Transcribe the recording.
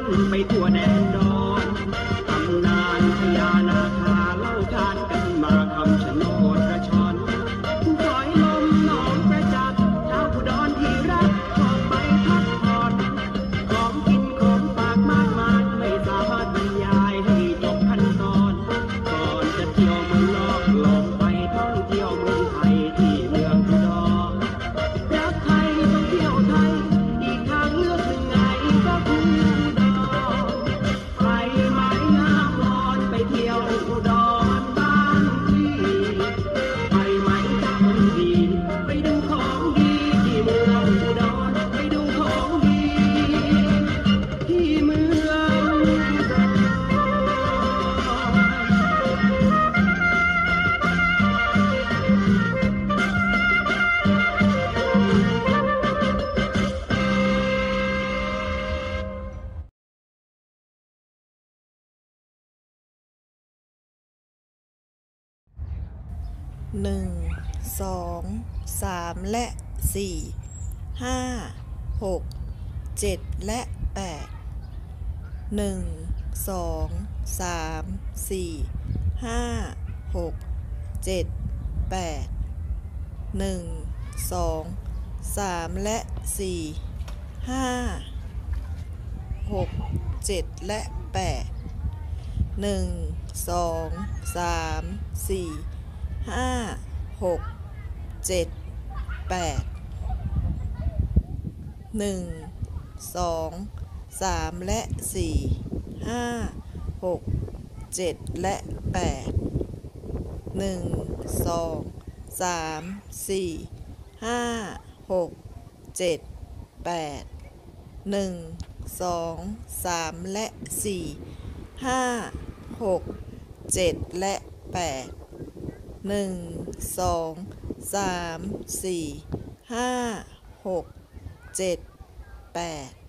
ไปทั่วแดนดอนตำนานพญานาคาเล่าขานกันมาคำชะโนดกระชอนฝอยลมหนองประจักษ์ชาวอุดรที่รักชอบไปพักผ่อนของกินของฝากมากมายไม่สามารถบรรยายให้จบขั้นตอนก่อนจะเที่ยวเมืองนอกลองไปท่องเที่ยวเมืองไทยที่เมืองอุดรรักไทยต้องเที่ยวไทยอีกทางเลือกหนึ่งไงก็คืออุดรไปไหมน้ำร้อนไปเที่ยวอุดรบ้านพี่ไปไหมจ้าคนดีไปดูของดีที่เมืองอุดรไปดูของดีที่เมืองอุดร 1 2 3 และ 4 5 6 7 และ 8 1 2 3 4 5 6 7 8 1 2 3 และ 4 5 6 7 และ 8 1 2 3 4 5 6 7 8 1 2 3 และ 4 5 6 7 และ 8 1 2 3 4 5 6 7 8 1 2 3 และ 4 5 6 7 และ 8 1 2 3 4 5 6 7 8